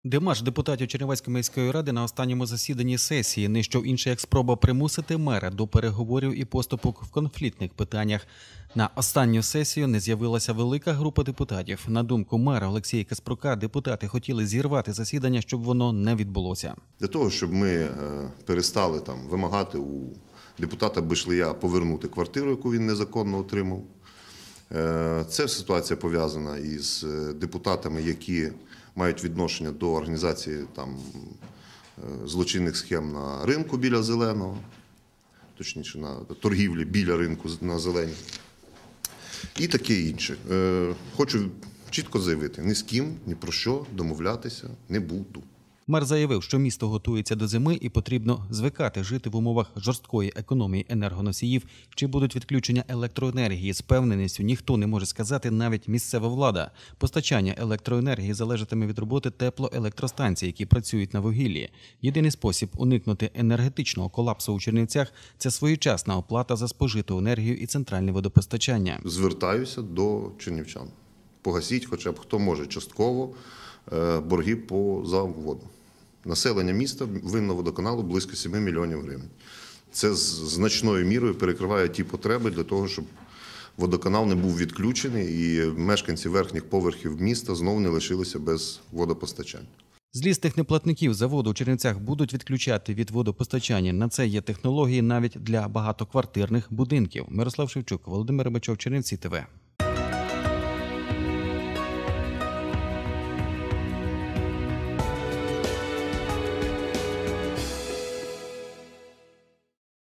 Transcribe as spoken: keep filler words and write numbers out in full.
Демарш депутатів Чернівецької міської ради на останньому засіданні сесії не що інше, як спроба примусити мера до переговорів і поступок в конфліктних питаннях. На останню сесію не з'явилася велика група депутатів. На думку мера Олексія Каспрука, депутати хотіли зірвати засідання, щоб воно не відбулося. Для того, щоб ми перестали там вимагати у депутата Бишлія повернути квартиру, яку він незаконно отримав. Ця ситуація пов'язана із депутатами, які мають відношення до організації там, злочинних схем на ринку біля Зеленого, точніше на торгівлі біля ринку на Зеленій і таке інше. Хочу чітко заявити, ні з ким, ні про що домовлятися не буду. Мер заявив, що місто готується до зими і потрібно звикати жити в умовах жорсткої економії енергоносіїв. Чи будуть відключення електроенергії з певненістю, ніхто не може сказати, навіть місцева влада. Постачання електроенергії залежатиме від роботи теплоелектростанцій, які працюють на вугіллі. Єдиний спосіб уникнути енергетичного колапсу у Чернівцях – це своєчасна оплата за спожиту енергію і центральне водопостачання. Звертаюся до чернівчан. Погасіть хоча б хто може частково борги по за воду. Населення міста винно водоканалу близько семи мільйонів гривень. Це значною мірою перекриває ті потреби для того, щоб водоканал не був відключений і мешканці верхніх поверхів міста знову не лишилися без водопостачання. Злісних неплатників за воду у Чернівцях будуть відключати від водопостачання. На це є технології навіть для багатоквартирних будинків. Мирослав Шевчук, Володимир Рибачов, Чернівці ТВ.